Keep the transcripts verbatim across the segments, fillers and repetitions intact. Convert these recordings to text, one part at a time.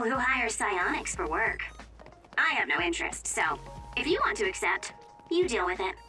people who hire psionics for work. I have no interest, so if you want to accept, you deal with it.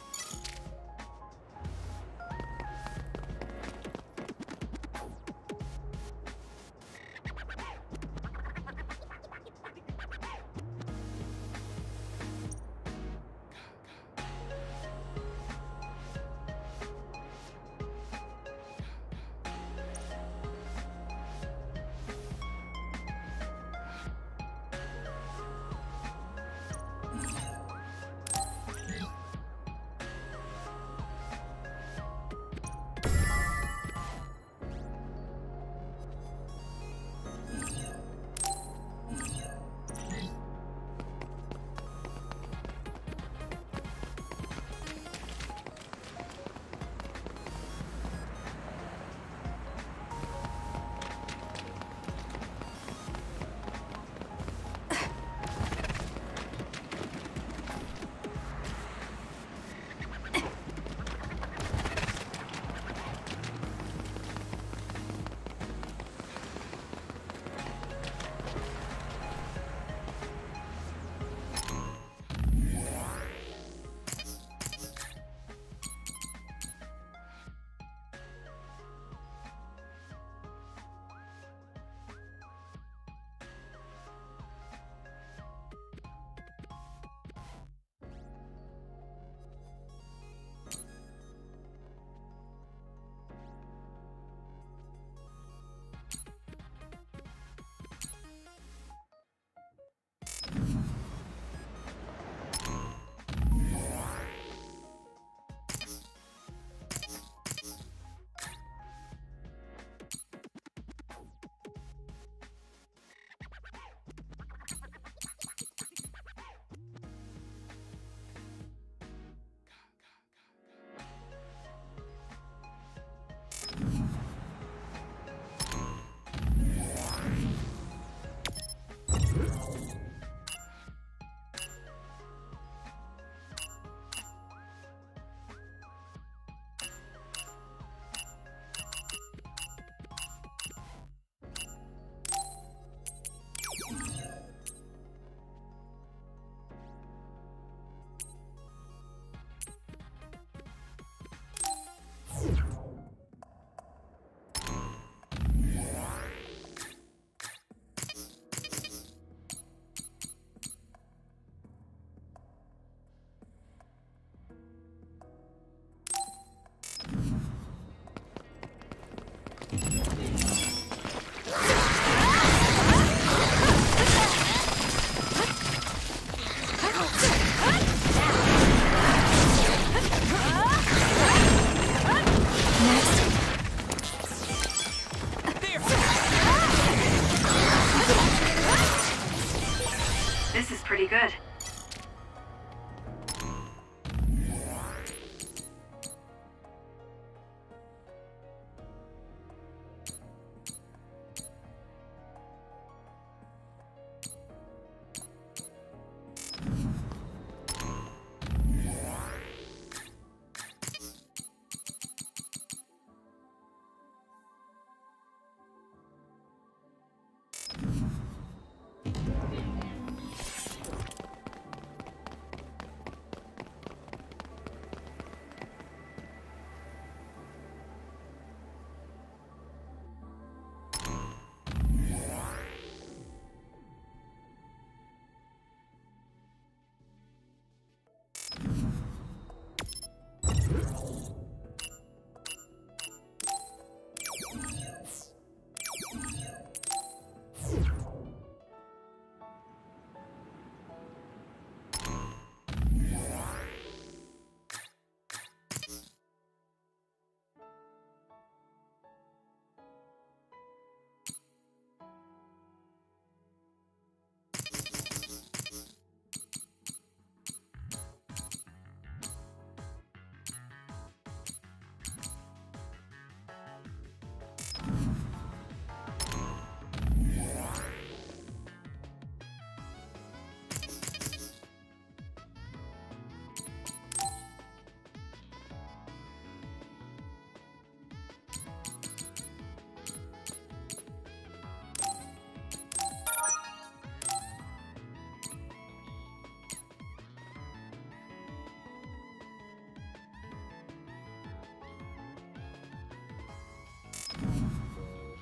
Pretty good.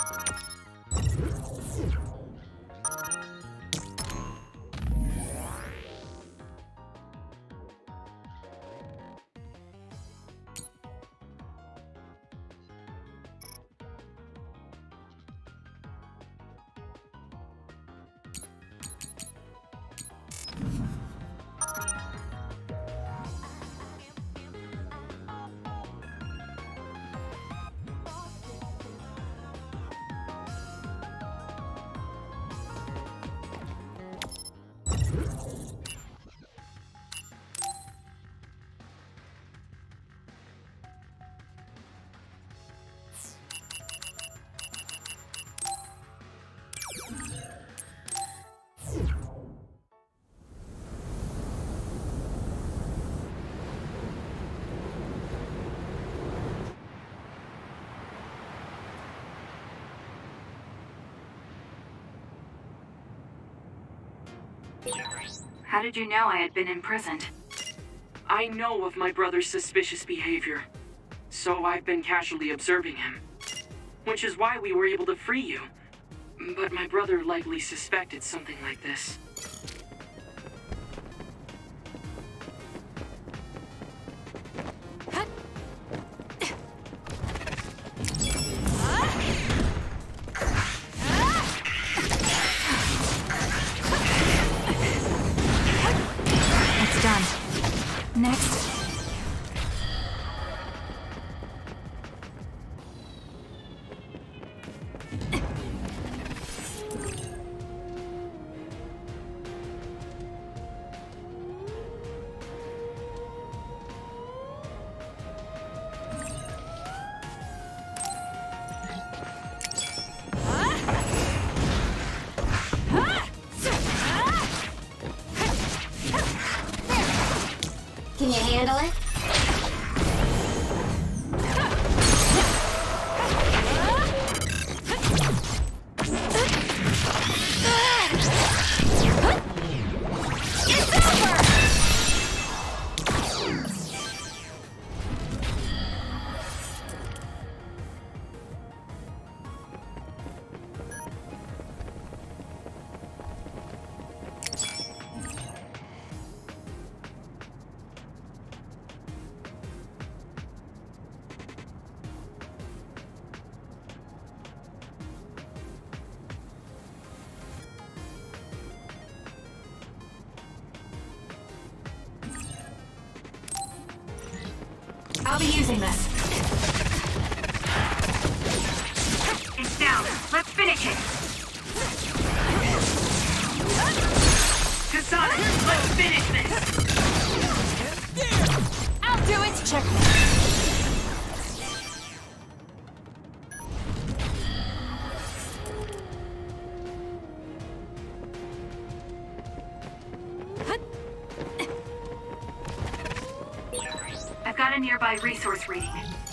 How did you know I had been imprisoned? I know of my brother's suspicious behavior, so I've been casually observing him. Which is why we were able to free you. But my brother likely suspected something like this. Next. Can you handle it? I'll be using this. It's down. Let's finish it. Kasana, let's finish this! I'll do it! Checkmate. I've got a nearby resource reading.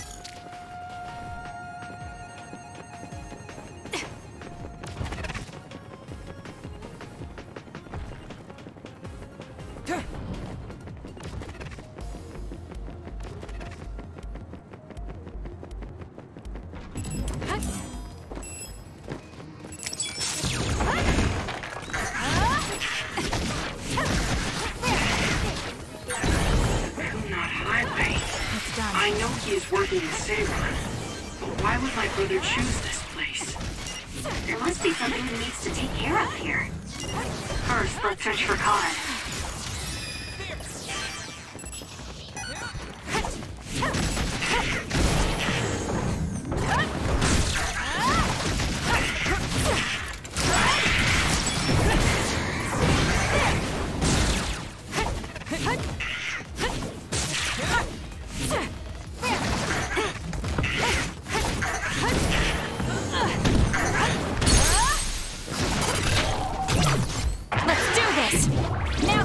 I know he is working in Seiran, but why would my brother choose this place? There must be something he needs to take care of here. First, let's search for Khan. Now!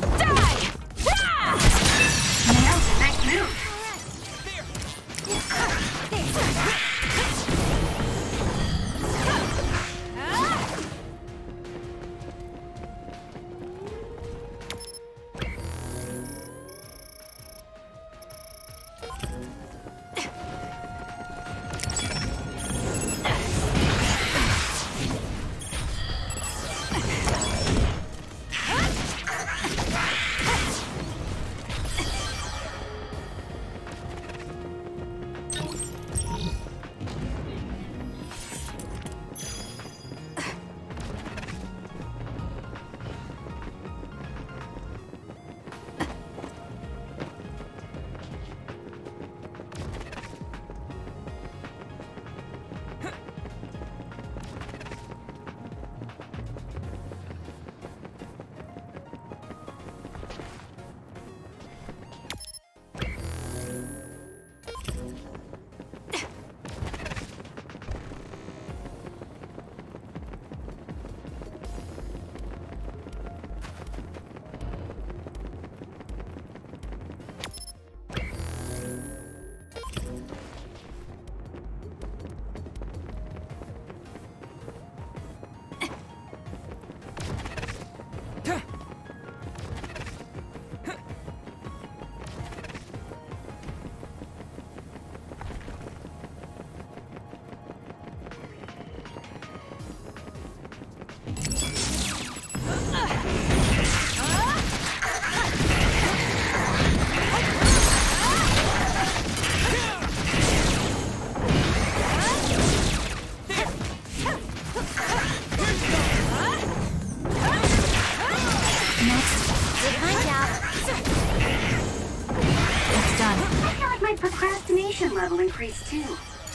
procrastination level increased too.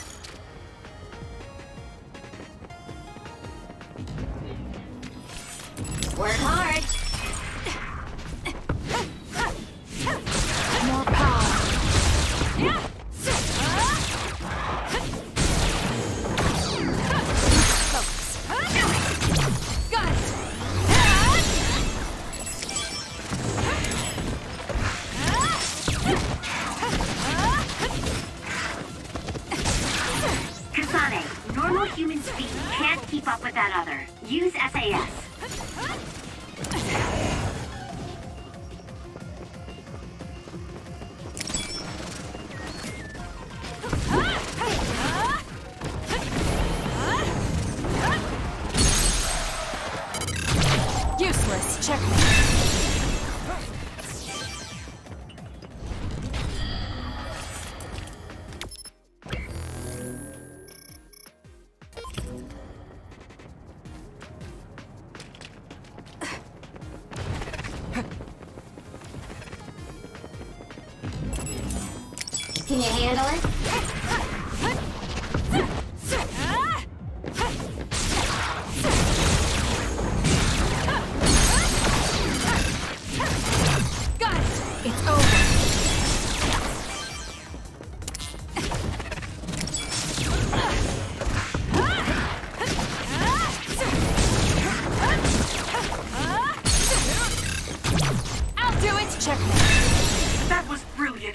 Work hard. More power. Yeah. Got it. Kasane, normal human speed can't keep up with that other. Use S A S. Useless. Checkmate. Can you handle it? Got it. It's over. I'll do it. Checkmate. That was brilliant.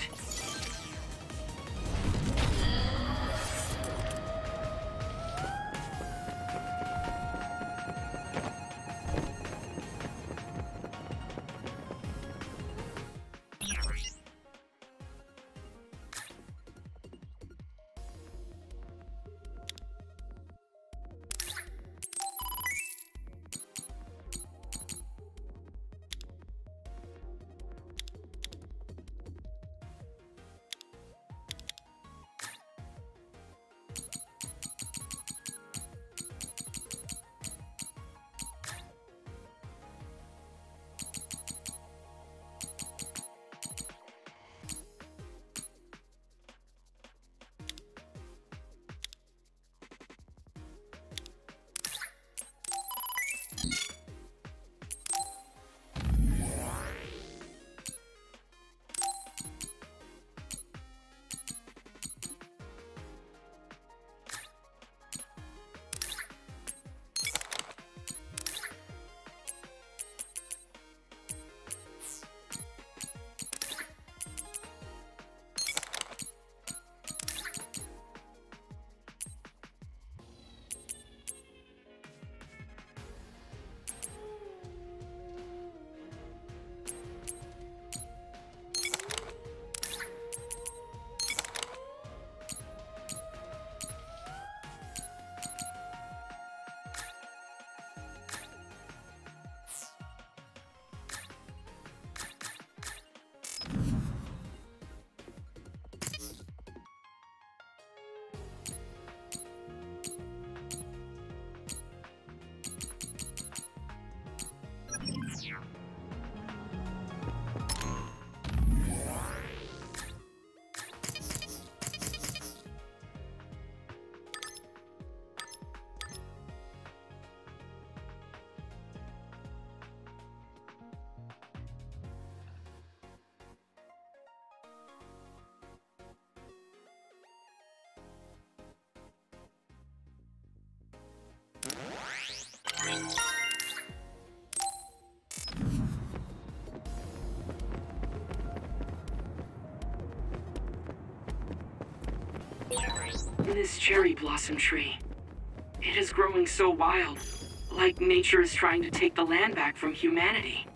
This cherry blossom tree. It is growing so wild, like nature is trying to take the land back from humanity.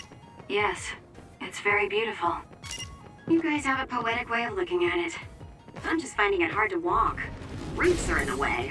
Yes, it's very beautiful. You guys have a poetic way of looking at it. I'm just finding it hard to walk. Roots are in the way.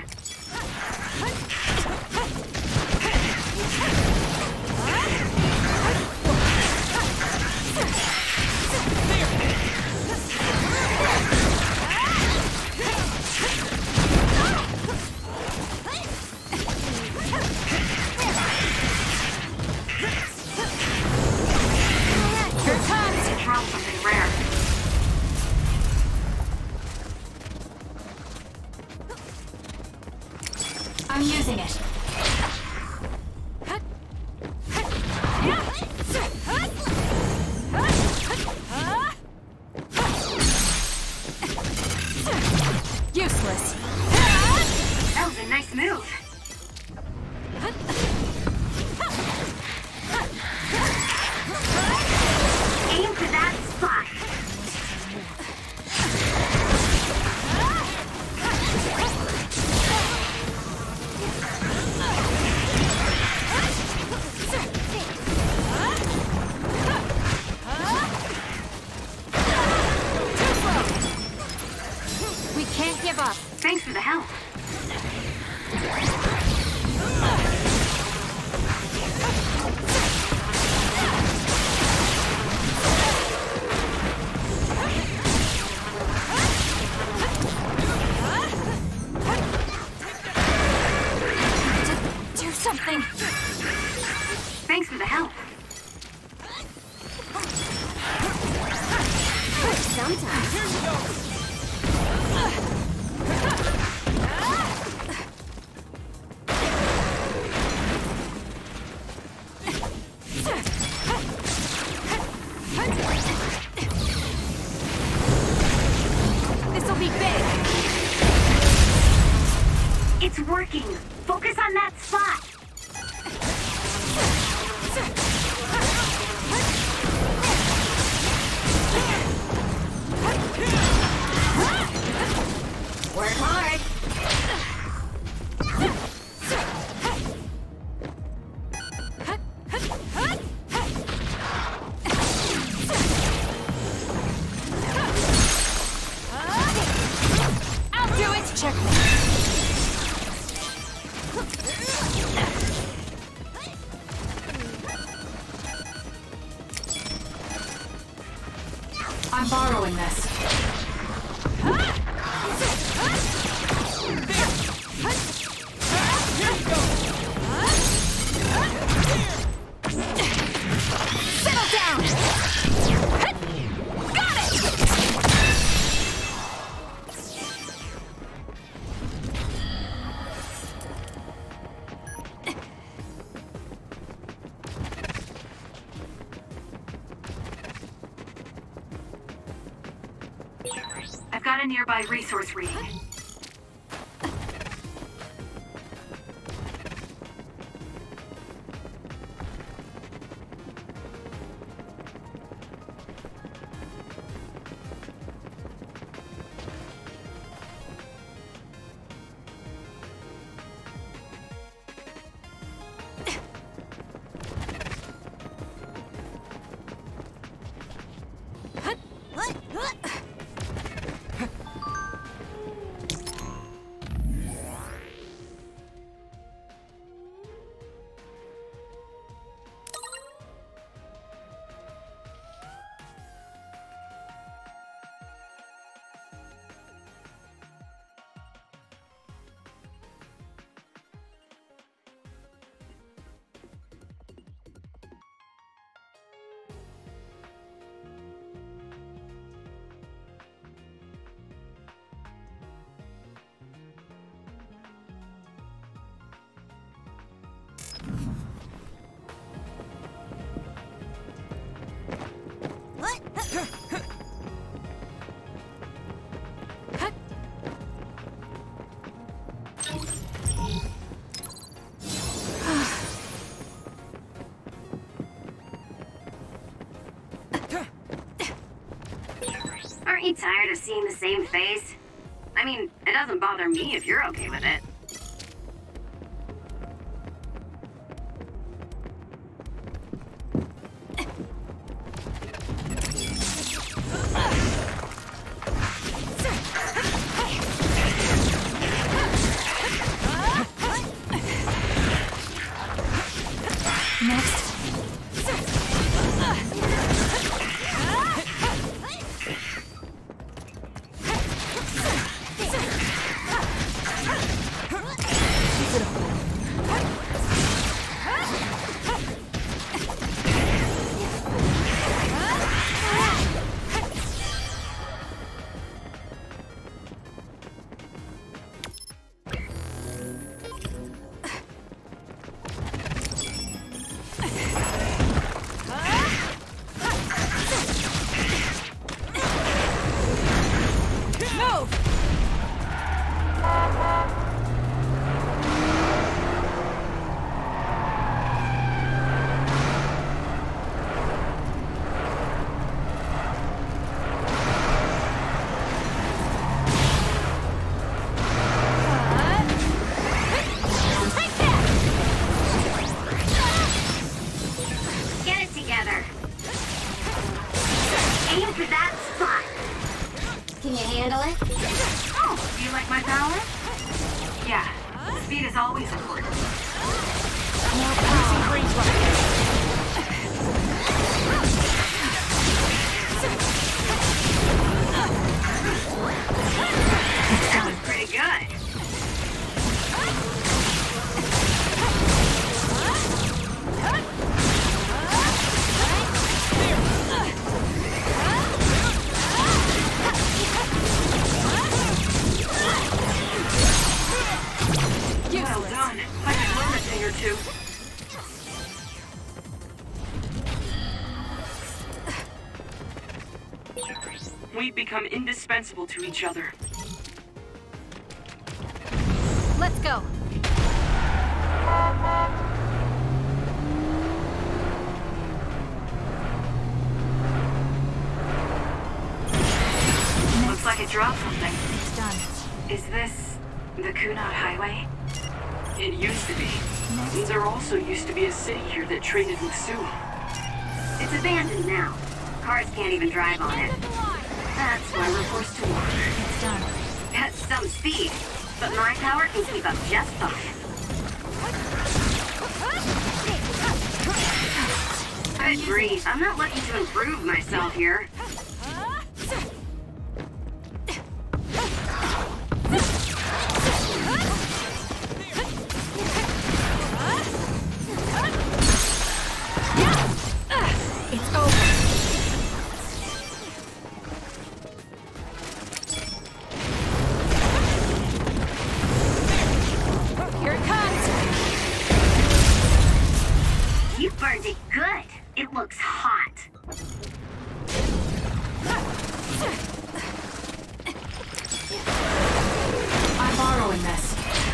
something. Thanks for the help. Sometimes. Here we go. This'll be big. It's working. Focus on that spot. Work hard. I'll do it. Check. I'm borrowing this. Settle down. Got it. I've got a nearby resource reading. Aren't you tired of seeing the same face? I mean, it doesn't bother me if you're okay with it. Next. I could learn a thing or two. We've become indispensable to each other. Let's go. Looks like it dropped something. It's done. Is this the Kunad Highway? It used to be. There also used to be a city here that traded with Sue. It's abandoned now. Cars can't even drive on it. That's why we're forced to walk. It's done. At some speed, but my power can keep up just fine. Good grief, I'm not looking to improve myself here. It's over. Here it comes. You burned it good. It looks hot. I'm borrowing this.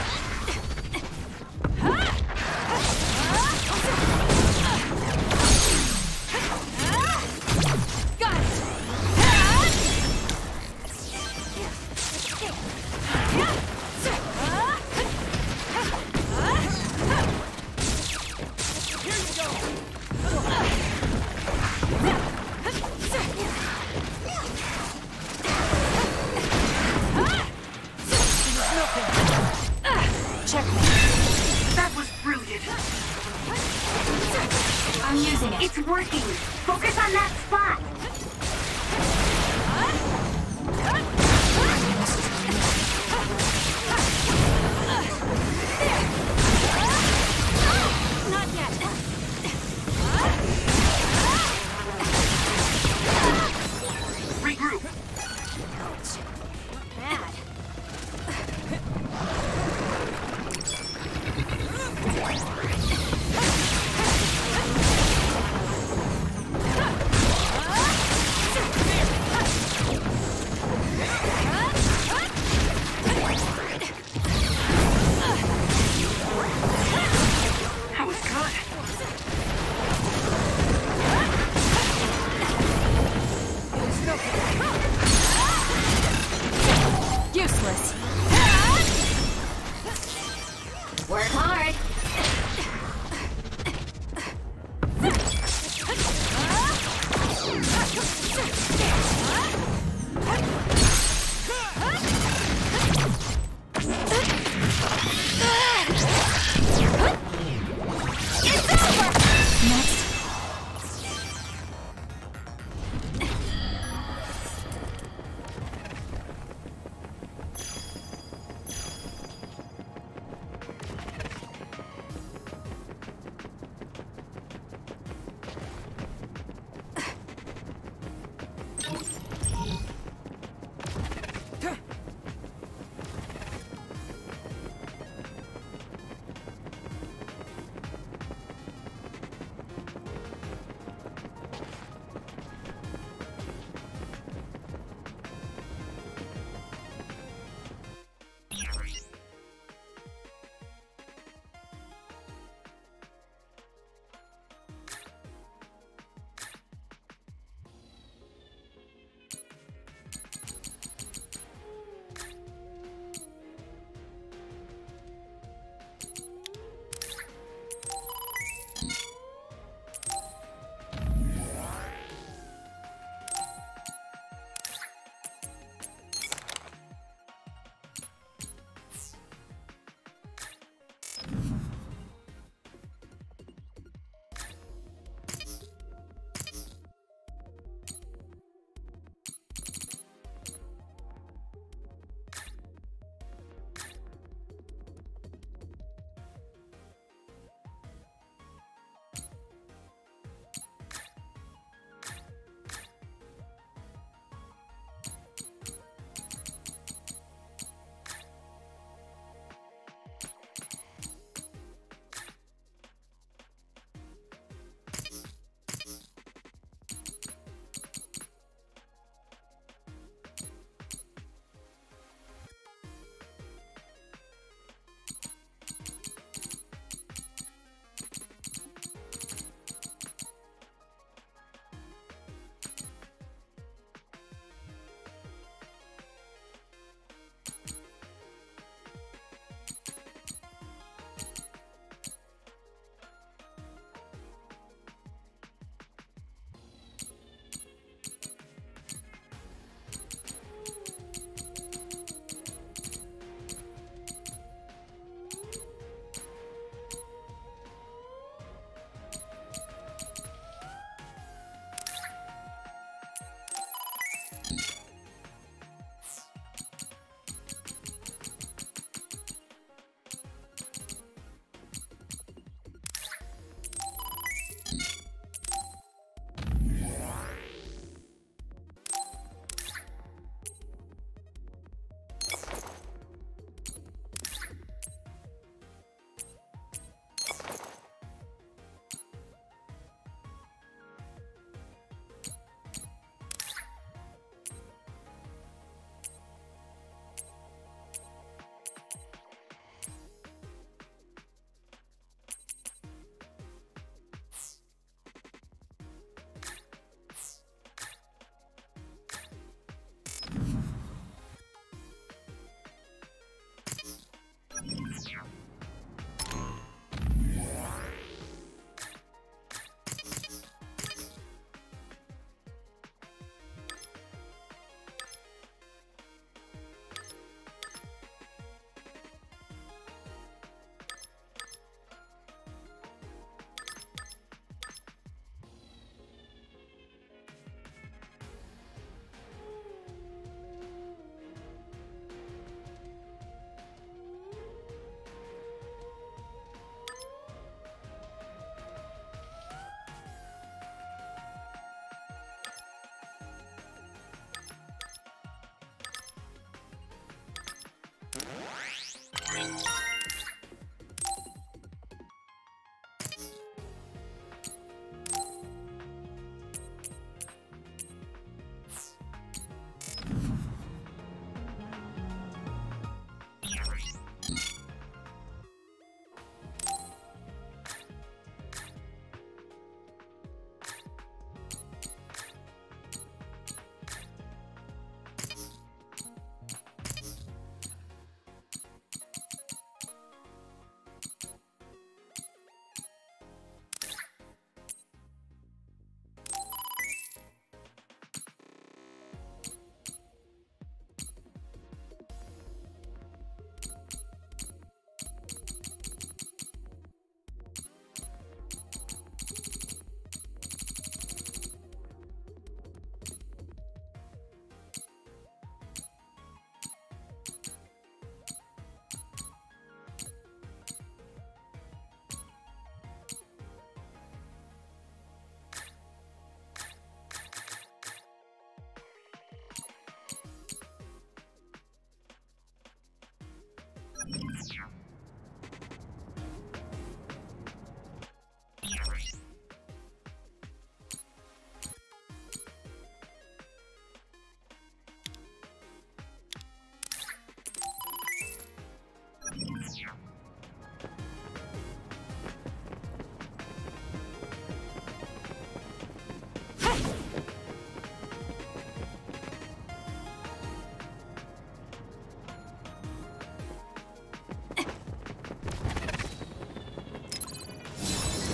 Got it. Here you go. Checkmate. That was brilliant. I'm using it. It's working. Focus on that spot. Not yet. Regroup. Bad. That was good. Useless. Work hard.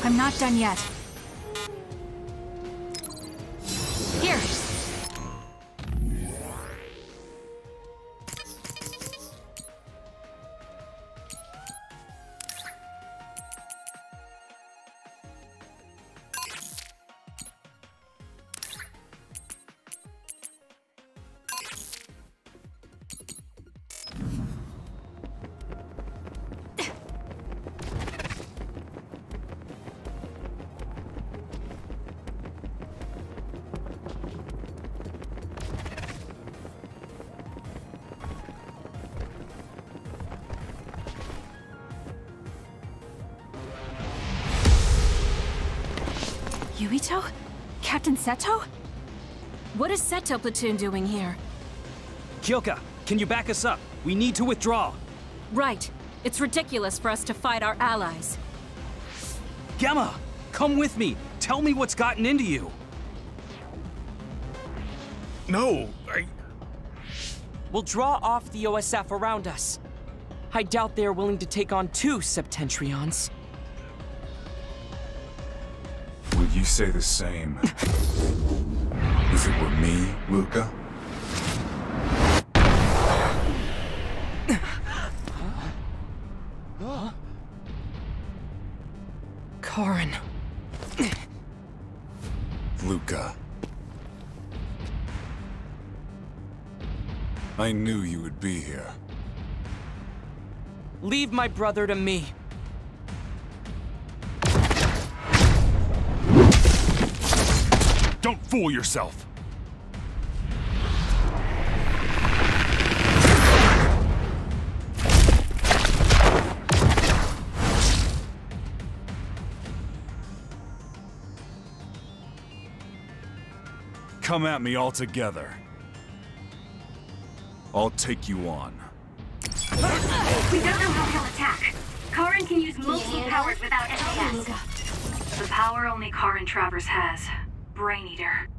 I'm not done yet. Here. Yuito? Captain Seto? What is Seto Platoon doing here? Kyoka, can you back us up? We need to withdraw. Right. It's ridiculous for us to fight our allies. Gemma, come with me. Tell me what's gotten into you. No, I... We'll draw off the O S F around us. I doubt they are willing to take on two Septentrions. Would you say the same if it were me, Luca? Karin. Luca. I knew you would be here. Leave my brother to me. Don't fool yourself! Come at me all together. I'll take you on. We don't know how he'll attack. Karin can use multiple powers without S A S. The power only Karin Travers has. Brain Eater.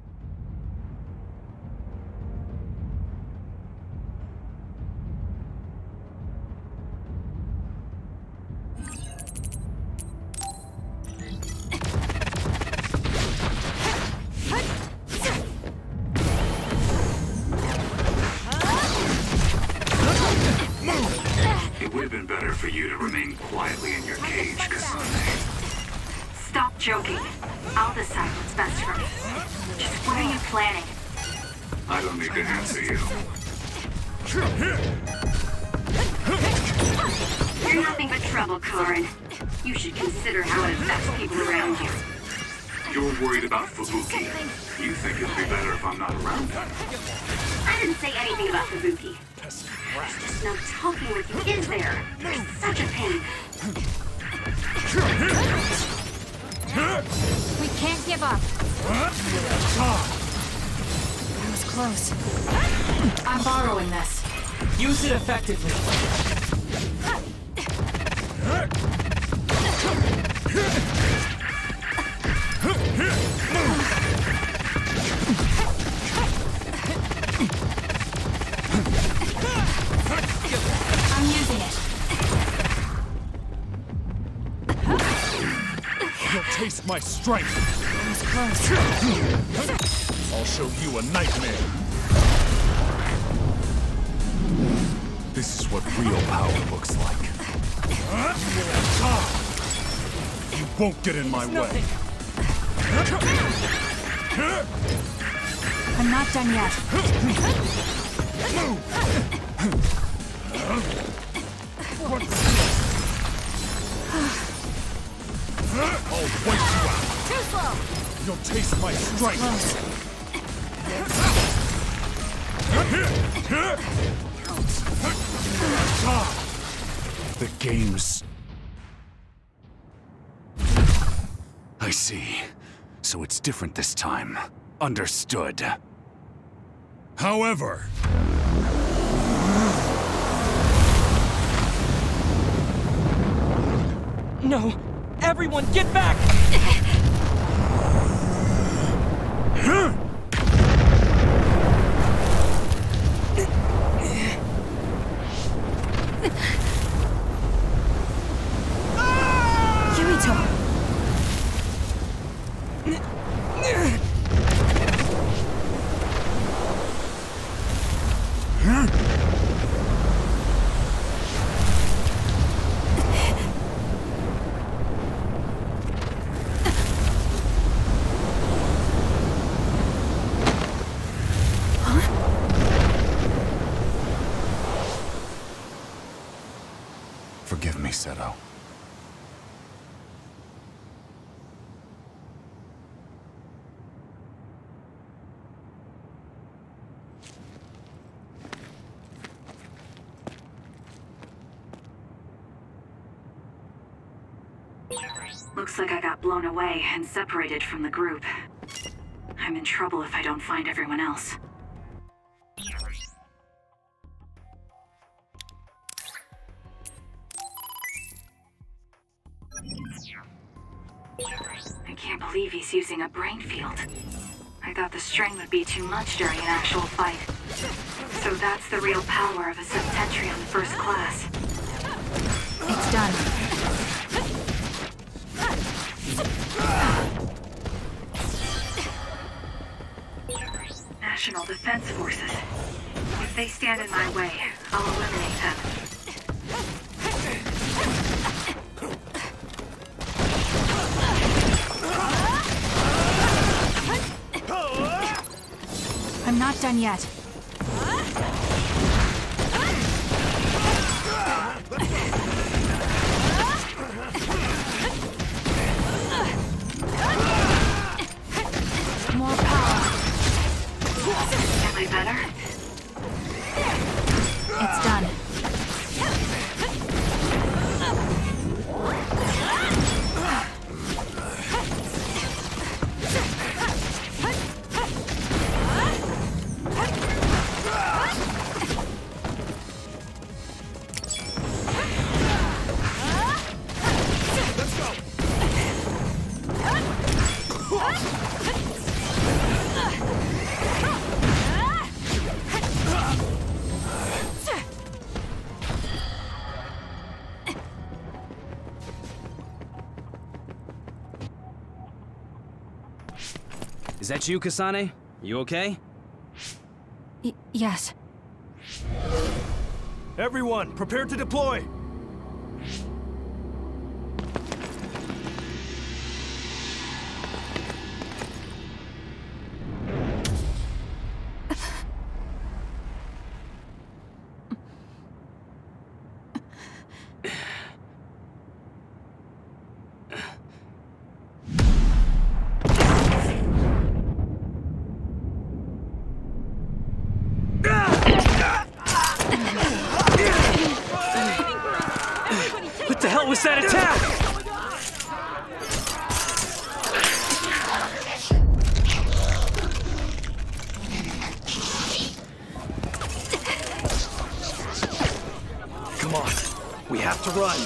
It would have been better for you to remain quietly in your cage, Kasane. Stop joking. I'll decide what's best for me. Just what are you planning? I don't need to answer you. You're nothing but trouble, Karin. You should consider how it affects people around you. You're worried about Fubuki. You think it'd be better if I'm not around him. I didn't say anything about Fubuki. No talking with you, is there? You're such a pain. We can't give up. That was close. I'm borrowing this. Use it effectively. I'm using it. You'll taste my strength! That was close. I'll show you a nightmare! This is what real power looks like. You won't get in my way! I'm not done yet. I'll wipe you out! Too slow. You'll taste my strength! The game's... I see. So it's different this time. Understood. However... No! Everyone, get back! Yuito! me, Seto. Looks like I got blown away and separated from the group. I'm in trouble if I don't find everyone else. I can't believe he's using a brain field. I thought the strain would be too much during an actual fight. So that's the real power of a Septentrion first class. It's done. National Defense Forces. If they stand in my way, I'll eliminate them. I'm not done yet. More power. Am I better? It's done. Is that you, Kasane? You okay? Y yes. Everyone, prepare to deploy! What the hell was that attack? Come on, we have to run.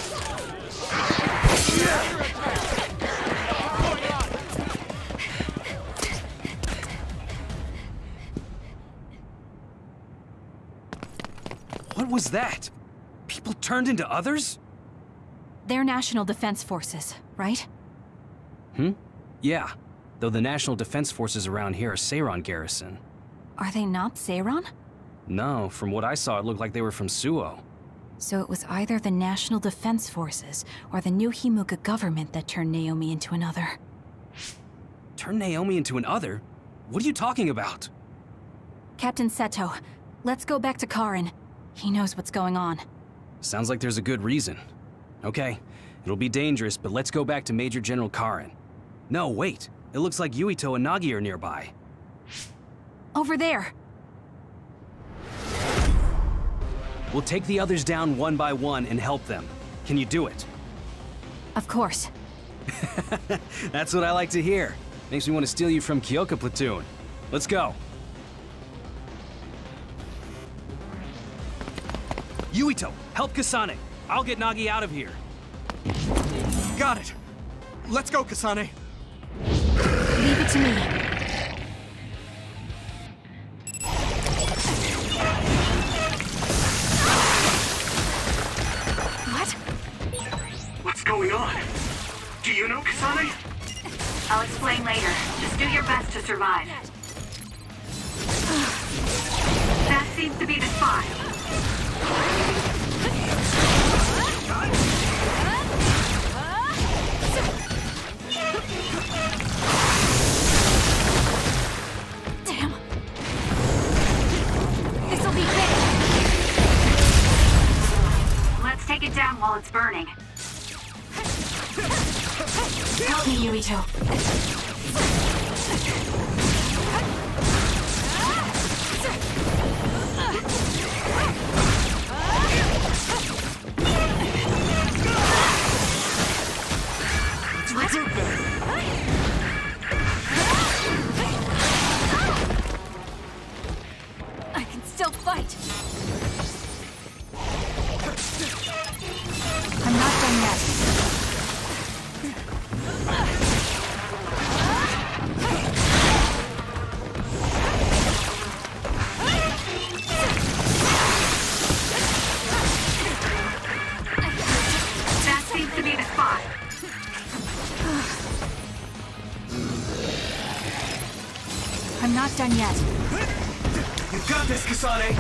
What was that? People turned into others? They're National Defense Forces, right? Hmm? Yeah. Though the National Defense Forces around here are Seiron garrison. Are they not Seiron? No, from what I saw, it looked like they were from Suo. So it was either the National Defense Forces or the new Himuka government that turned Naomi into another. Turn Naomi into an other? What are you talking about? Captain Seto, let's go back to Karin. He knows what's going on. Sounds like there's a good reason. Okay, it'll be dangerous, but let's go back to Major General Karin. No, wait. It looks like Yuito and Nagi are nearby. Over there! We'll take the others down one by one and help them. Can you do it? Of course. That's what I like to hear. Makes me want to steal you from Kyoka Platoon. Let's go. Yuito, help Kasane. I'll get Nagi out of here. Got it. Let's go, Kasane. Leave it to me. What? What's going on? Do you know Kasane? I'll explain later. Just do your best to survive. That seems to be the spot. Damn. This'll be big. Let's take it down while it's burning. Help me, Yuito. Let's regroup then. I can still fight. I'm not done yet. That seems to be the spot. I'm not done yet. You got this, Kasane!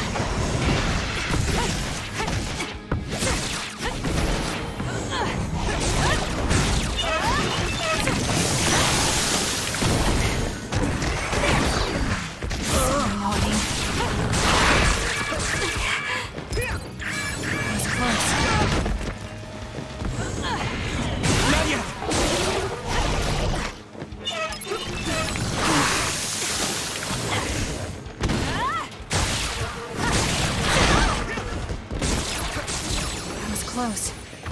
Close.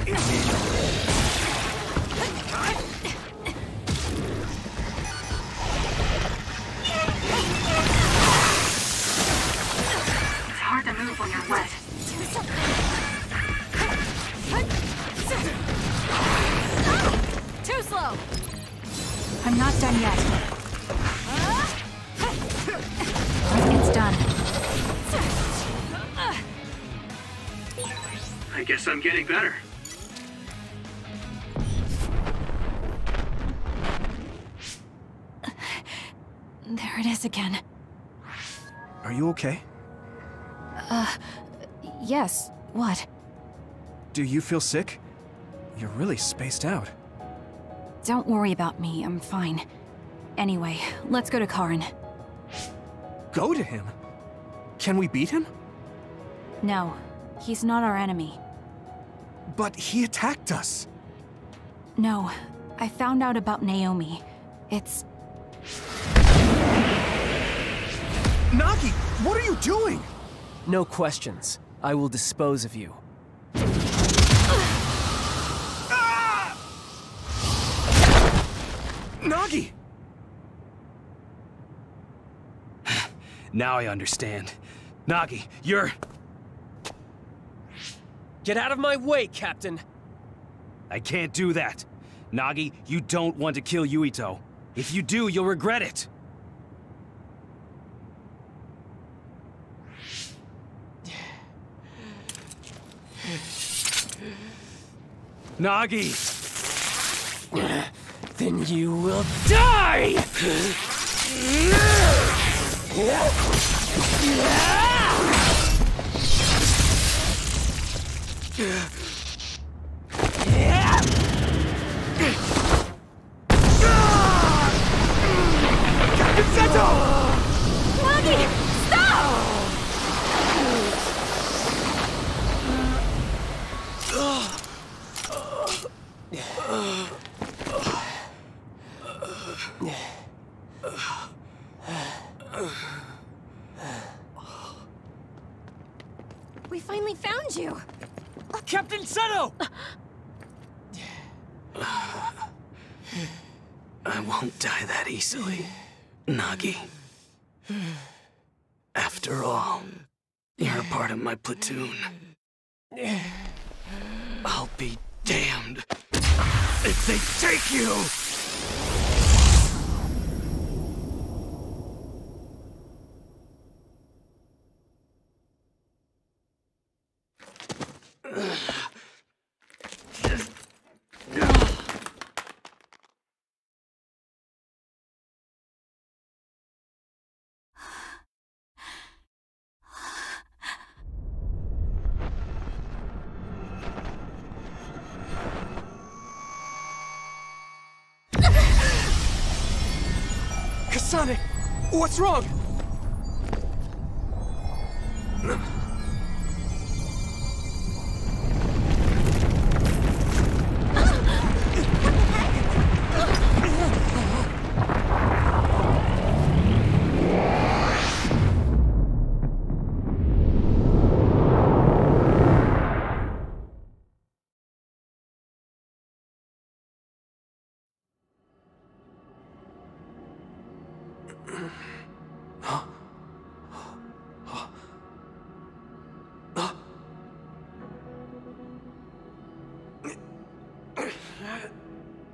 It's hard to move when you're wet. Too slow. I'm not done yet. It's done. I guess I'm getting better. There it is again. Are you okay? Uh, yes. What? Do you feel sick? You're really spaced out. Don't worry about me, I'm fine. Anyway, let's go to Karin. Go to him? Can we beat him? No, he's not our enemy. But he attacked us. No, I found out about Naomi. It's... Nagi, what are you doing? No questions. I will dispose of you. Ah! Nagi! Now I understand. Nagi, you're... Get out of my way, Captain! I can't do that. Nagi, you don't want to kill Yuito. If you do, you'll regret it. Nagi! Then you will die! Nagi! Stop! We finally found you! Captain Seto! I won't die that easily, Nagi. After all, you're a part of my platoon. I'll be damned if they take you! Kasane! What's wrong?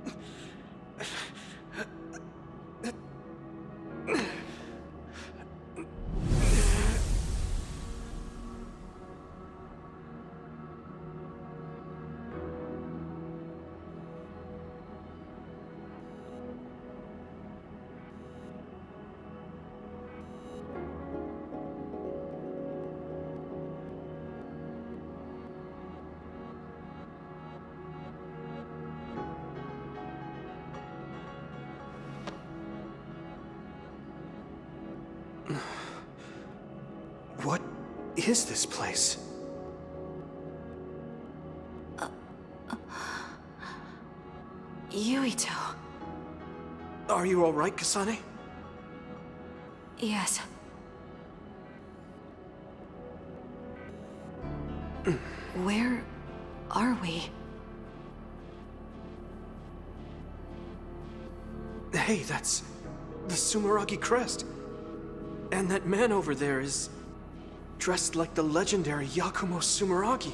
What is this place? Uh, uh, Yuito. Are you all right, Kasane? Yes. Where are we? Hey, that's the Sumeragi crest. And that man over there is dressed like the legendary Yakumo Sumeragi.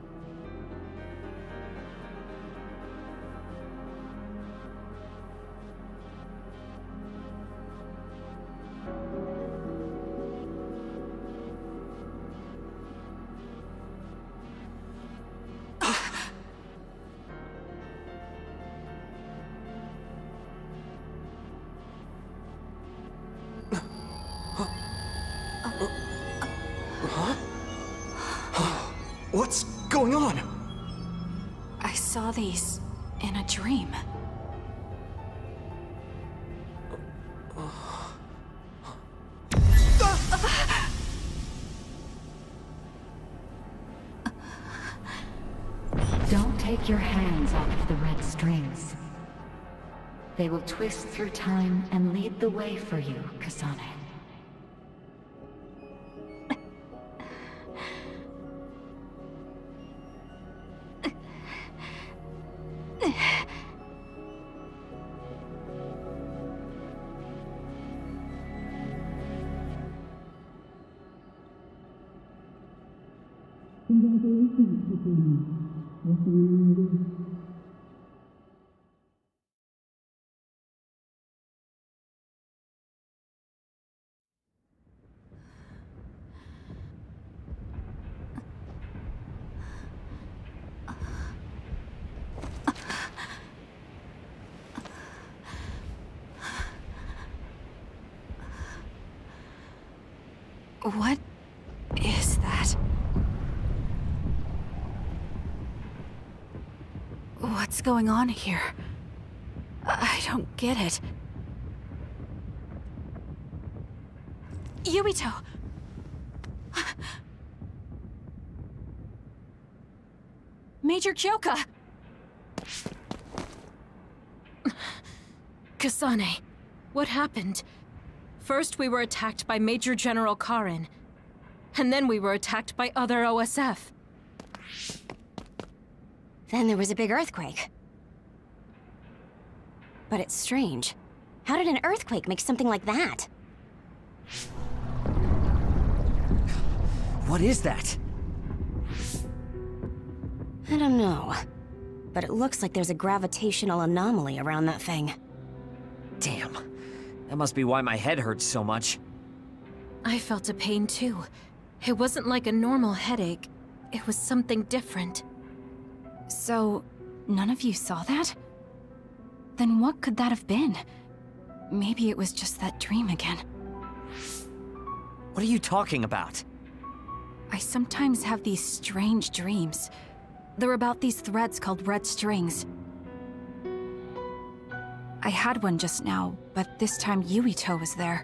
What's going on? I saw these in a dream. Don't take your hands off of the red strings. They will twist through time and lead the way for you, Kasane. What is that? What's going on here? I don't get it. Yuito! Major Kyoka! Kasane, what happened? First we were attacked by Major General Karin, and then we were attacked by other O S F. Then there was a big earthquake. But it's strange. How did an earthquake make something like that? What is that? I don't know. But it looks like there's a gravitational anomaly around that thing. Damn. That must be why my head hurts so much. I felt a pain too. It wasn't like a normal headache. It was something different. So, none of you saw that? Then what could that have been? Maybe it was just that dream again. What are you talking about? I sometimes have these strange dreams. They're about these threads called red strings. I had one just now, but this time Yuito was there.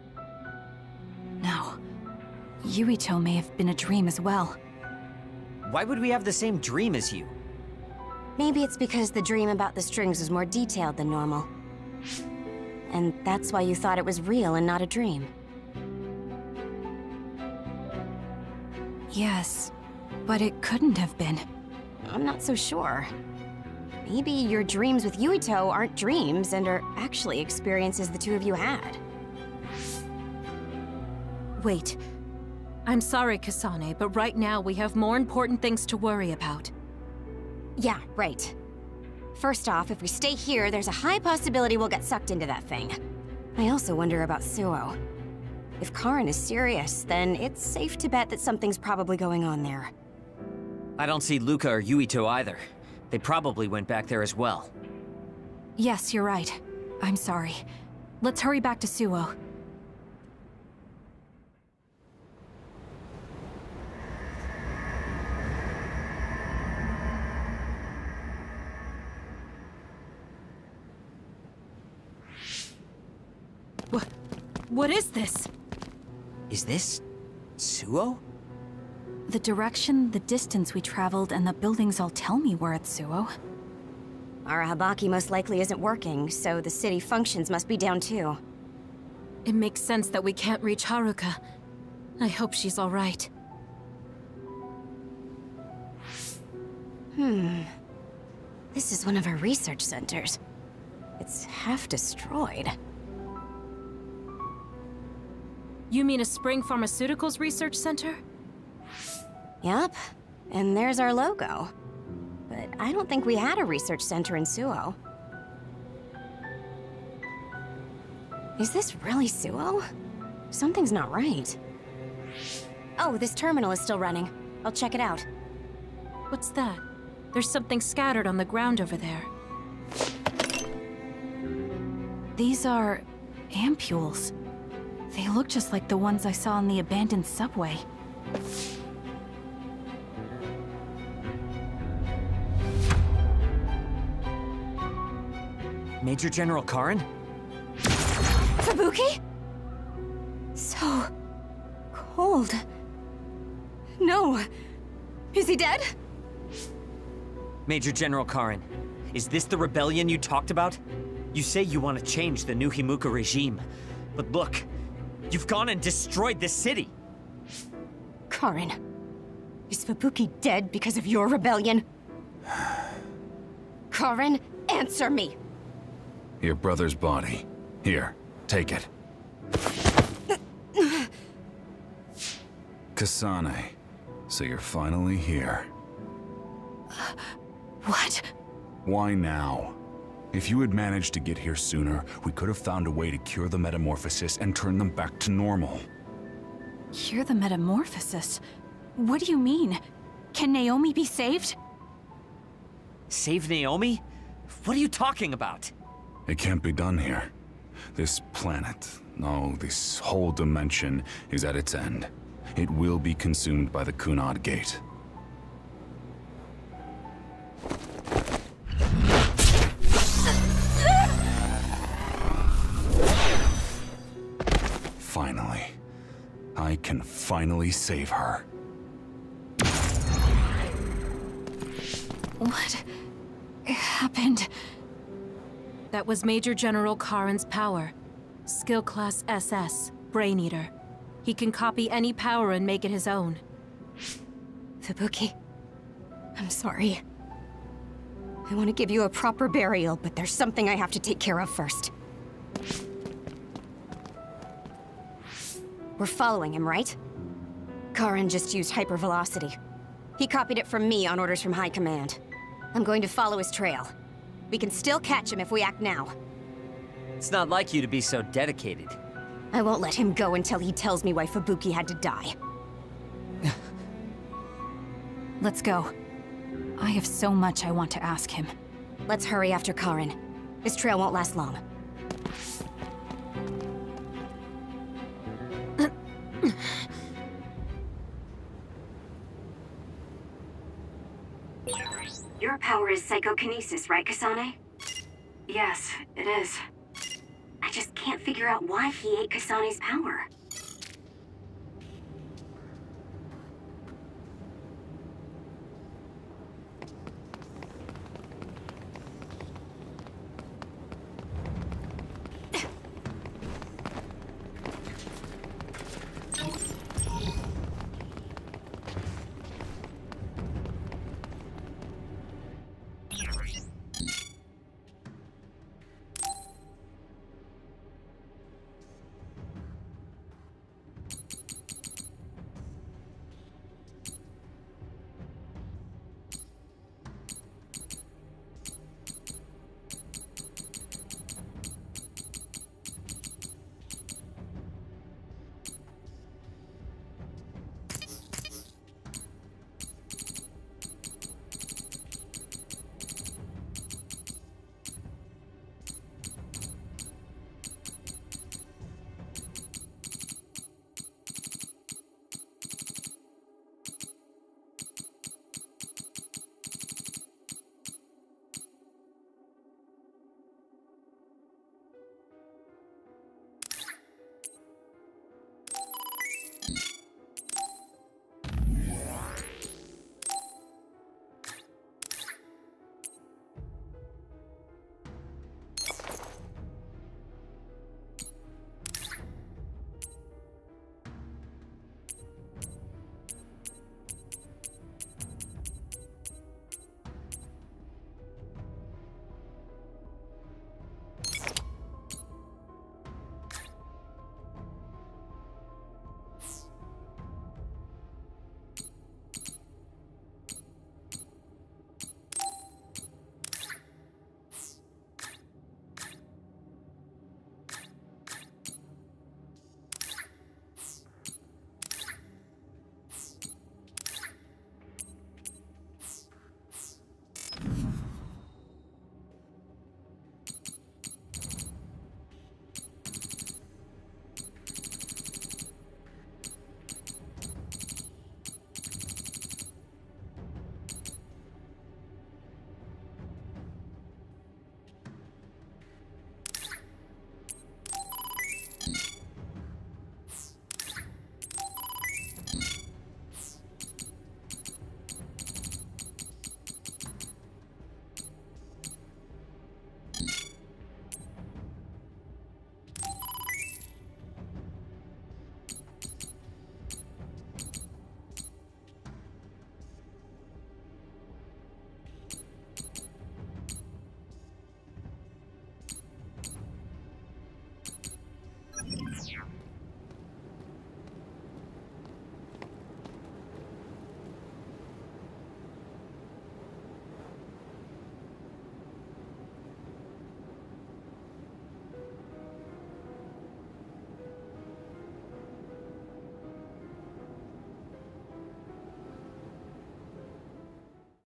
Now, Yuito may have been a dream as well. Why would we have the same dream as you? Maybe it's because the dream about the strings was more detailed than normal. And that's why you thought it was real and not a dream. Yes, but it couldn't have been. I'm not so sure. Maybe your dreams with Yuito aren't dreams and are actually experiences the two of you had. Wait. I'm sorry, Kasane, but right now we have more important things to worry about. Yeah, right. First off, if we stay here, there's a high possibility we'll get sucked into that thing. I also wonder about Suo. If Karen is serious, then it's safe to bet that something's probably going on there. I don't see Luca or Yuito either. They probably went back there as well. Yes, you're right. I'm sorry. Let's hurry back to Suo. What? What is this? Is this... Suo? The direction, the distance we traveled, and the buildings all tell me we're at Suo. Arahabaki most likely isn't working, so the city functions must be down too. It makes sense that we can't reach Haruka. I hope she's all right. Hmm. This is one of our research centers. It's half destroyed. You mean a Spring Pharmaceuticals Research Center? Yup. And there's our logo. But I don't think we had a research center in Suo. Is this really Suo? Something's not right. Oh, this terminal is still running. I'll check it out. What's that? There's something scattered on the ground over there. These are... ampules. They look just like the ones I saw in the abandoned subway. Major General Karen? Fubuki? So... cold. No. Is he dead? Major General Karen, is this the rebellion you talked about? You say you want to change the new Himuka regime, but look, you've gone and destroyed this city! Karen, is Fubuki dead because of your rebellion? Karen, answer me! Your brother's body. Here, take it. Kasane, so you're finally here. What? Why now? If you had managed to get here sooner, we could have found a way to cure the metamorphosis and turn them back to normal. Cure the metamorphosis? What do you mean? Can Naomi be saved? Save Naomi? What are you talking about? It can't be done here. This planet, no, this whole dimension is at its end. It will be consumed by the Kunad Gate. Finally. I can finally save her. What happened? That was Major General Karen's power. Skill Class S S, Brain Eater. He can copy any power and make it his own. Fubuki, I'm sorry. I want to give you a proper burial, but there's something I have to take care of first. We're following him, right? Karen just used hypervelocity. He copied it from me on orders from High Command. I'm going to follow his trail. We can still catch him if we act now. It's not like you to be so dedicated. I won't let him go until he tells me why Fubuki had to die. Let's go. I have so much I want to ask him. Let's hurry after Karen. This trail won't last long. Your power is psychokinesis, right, Kasane? Yes, it is. I just can't figure out why he ate Kasane's power.